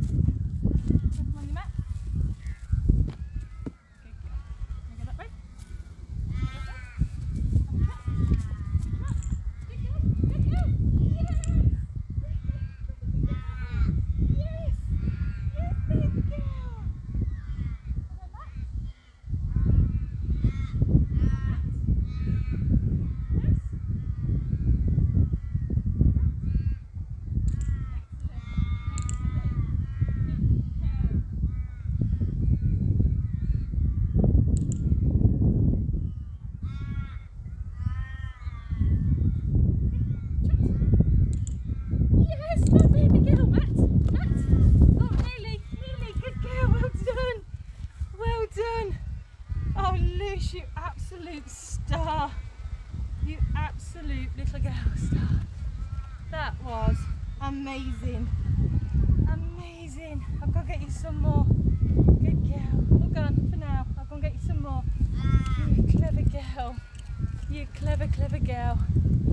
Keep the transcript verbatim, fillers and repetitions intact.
On your mat. Good girl. You go that way. Good girl. Good girl. Yes. Yes, good girl. On the mat. Yes, my baby girl, Matt, Matt. Oh, Lily, Lily, good girl, well done, well done. Oh, Luce, you absolute star, you absolute little girl star. That was amazing, amazing. I've got to get you some more. Good girl. All gone for now. I'll go and get you some more. You clever girl. You clever, clever girl.